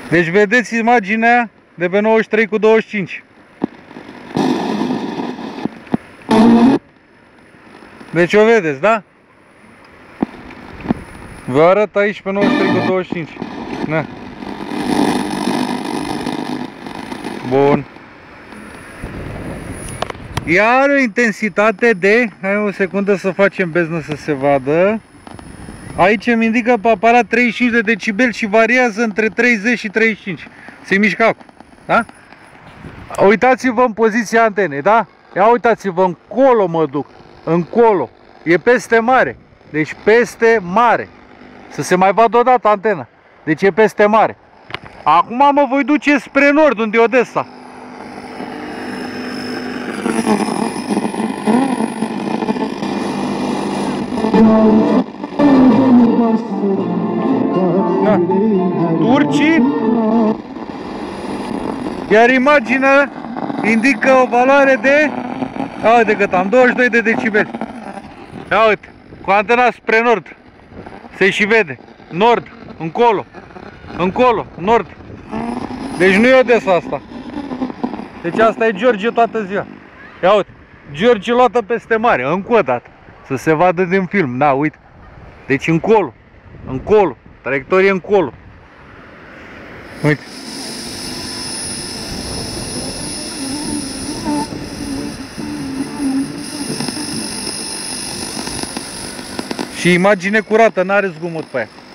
Deci vedeți imaginea de pe 93/25. Deci o vedeți, da? Vă arăt aici pe 93/25. Na. Bun. Ea are o intensitate de... Hai o secundă să facem beznă să se vadă. Aici îmi indică pe aparat 35 de decibeli și variază între 30 și 35. Se mișcă acum, da? Uitați-vă în poziția antenei, da? Ia uitați-vă, încolo mă duc. Încolo. E peste mare. Deci peste mare. Să se mai vadă odată antena. Deci e peste mare. Acum mă voi duce spre nord, unde e Odessa. Da. Turcii. Iar imaginea indică o valoare de... Ia uite cât am, 22 de decibeli. Ia uite, cu antena spre nord. Se și vede. Nord, încolo. Încolo, nord. Deci nu e Odessa asta. Deci asta e George toată ziua. Ia uite, George luată peste mare, încă o dată. Să se vadă din film, da, uite. Deci încolo, încolo, traiectorie încolo. Uite. Și imagine curată, n-are zgomot pe aia.